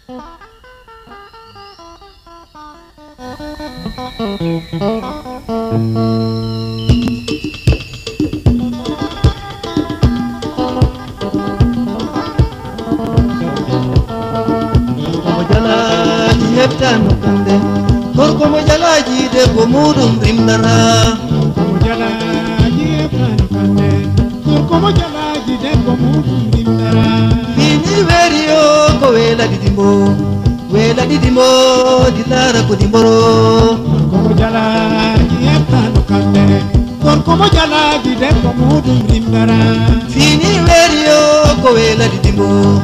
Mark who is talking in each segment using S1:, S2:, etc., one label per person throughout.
S1: Korkomo jalaji de bomudum rimdara.
S2: Korkomo jalaji kande. Korkomo jalaji de bomudum rimdara.
S1: Fini verio ko wela didimbo dilara ko dimboro.
S2: Korkomo jalaji kande. Korkomo jalaji de bomudum rimdara.
S1: Fini verio ko wela didimbo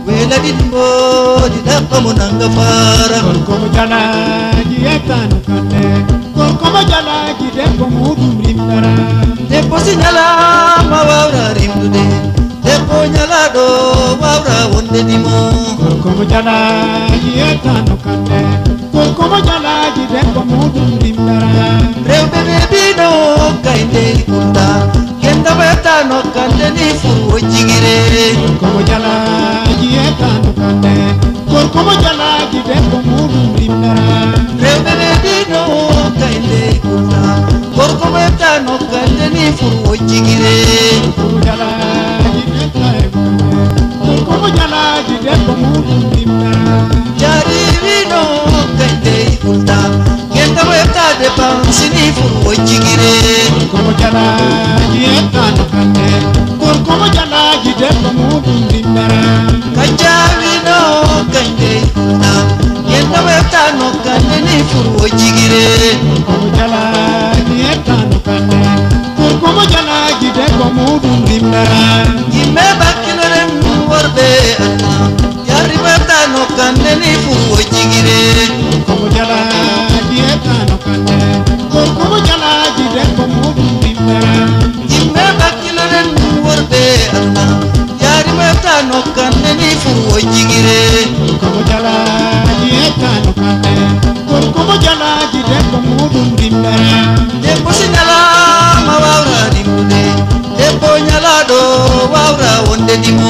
S1: didaka monanga fara.
S2: Korkomo jalaji kande. Korkomo jalaji de bomudum rimdara.
S1: Depo sinyala mawara rimdude. Depo nyala do wawra wonde dimo.
S2: Korkomo jalaji kande. Korkomo jalaji de bomudum rimdara.
S1: Rewbe bebino kainde kunda. Kenda beta no kande ni furu jigire.
S2: Korkomo jalaji kande. Korkomo jalaji de bomudum rimdara.
S1: Rewbe bebino kainde kunda. Korkomo beta no kande ni furu jigire.
S2: Korkomo jalaji kande. Korkomo jalaji de bomudum rimdara.
S1: Jari vino kainde kunda. Kenda beta de pansini furu jigire.
S2: Korkomo jalaji kande. Korkomo jalaji de bomudum rimdara.
S1: Kajavino kainde kunda. Kenda beta no kande ni furu jigire.
S2: Korkomo jalaji kande. Korkomo jalaji de bomudum rimdara.
S1: Gimme bakilorem warbe anna. Yari beta no kande ni furu jigire.
S2: Korkomo jalaji kande. Korkomo jalaji de bomudum rimdara.
S1: Gimme bakilorem warbe anna. Yari beta no kande ni furu jigire.
S2: Korkomo jalaji kande. Korkomo jalaji de bomudum rimdara.
S1: Depo sinyala mawara dimude. Depo nyala do wawra wonde dimo.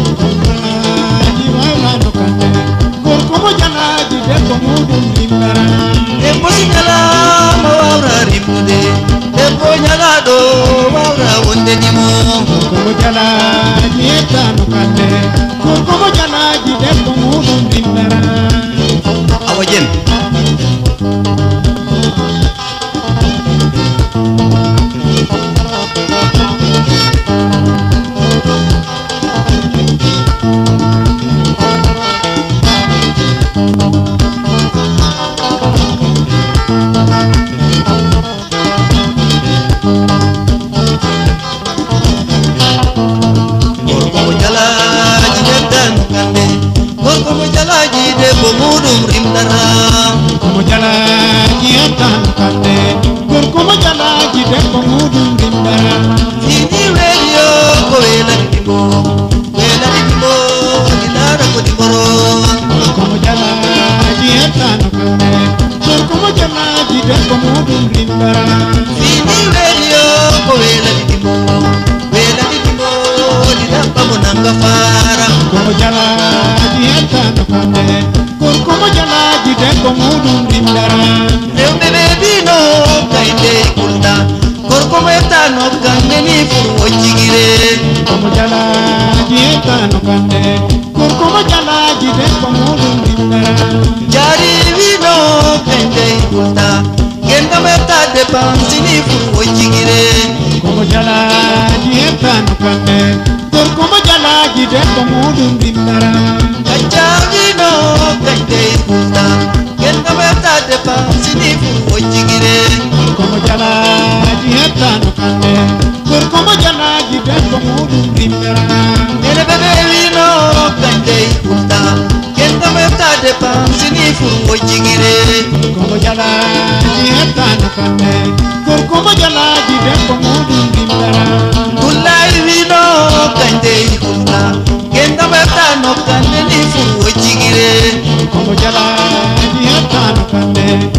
S2: Korkomo jalaji de bomudum rimdara.
S1: Depo sinyala mawara dimude. Depo nyala do wawra wonde dimo.
S2: Korkomo jalaji kande. Korkomo jalaji de bomudum rimdara.
S1: Awajen. Korkomo jalaji de bomudum rimdara.
S2: Korkomo jalaji kande. Korkomo jalaji de bomudum rimdara.
S1: Fini radio ko wela didimbo dilara ko dimboro.
S2: Korkomo jalaji kande. Korkomo jalaji de bomudum rimdara.
S1: Fini radio ko wela didimbo didaka monanga fara.
S2: Korkomo jalaji kande. Korkomo jalaji de bomudum rimdara.
S1: Rewbe bebino kainde kunda. Korkomo beta no kande ni furu jigire.
S2: Korkomo jalaji kande. Korkomo jalaji de bomudum rimdara.
S1: Jari vino kainde kunda. Kenda beta de pansini furu jigire.
S2: Korkomo jalaji kande. Korkomo jalaji de bomudum rimdara.
S1: Kajavino kainde kunda. Kenda beta de pansini furu jigire.
S2: Korkomo jalaji kande. Korkomo jalaji de bomudum rimdara.
S1: Ere bebe vino kainde kunda. Kenda beta de pansini furu jigire.
S2: Korkomo jalaji kande. Korkomo jalaji de bomudum rimdara.
S1: Ulai vino kainde kunda. Kenda beta no kande ni furu jigire.
S2: Korkomo jalaji kande.